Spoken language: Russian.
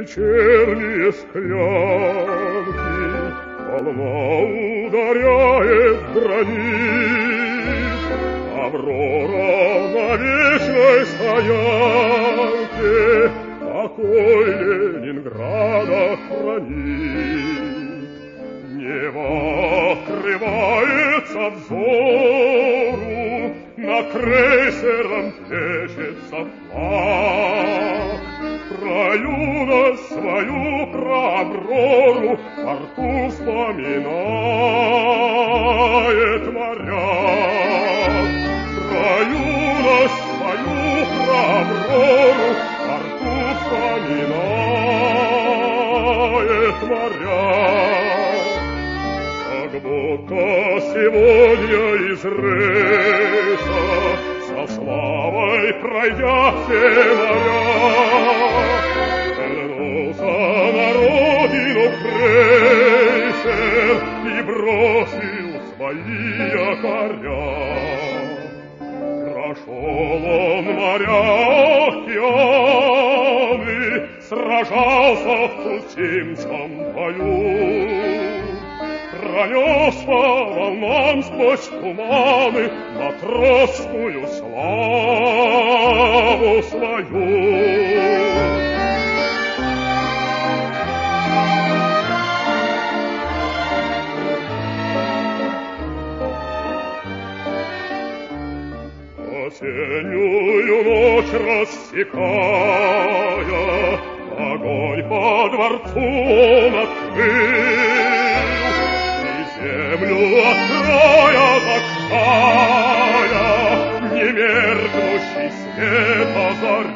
вечерние склянки, волна ударяет в гранит, Аврора на вечной стоянке покой Ленинграда хранит. Небо открывается взору, над крейсером плещется флаг. Про юность свою, про Аврору в порту вспоминает моряк. Про юность свою, про Аврору в порту вспоминает моряк. Как будто сегодня из рейса со славой пройдя все моря, вернулся на родину крейсер и бросил свои якоря. Прошел он моря океаны, сражался в Цусимском бою, пронес по волнам сквозь туманы матросскую славу свою. Осеннюю ночь рассекая, огонь по дворцу он открыл, землю от края до края немеркнущий свет озарил.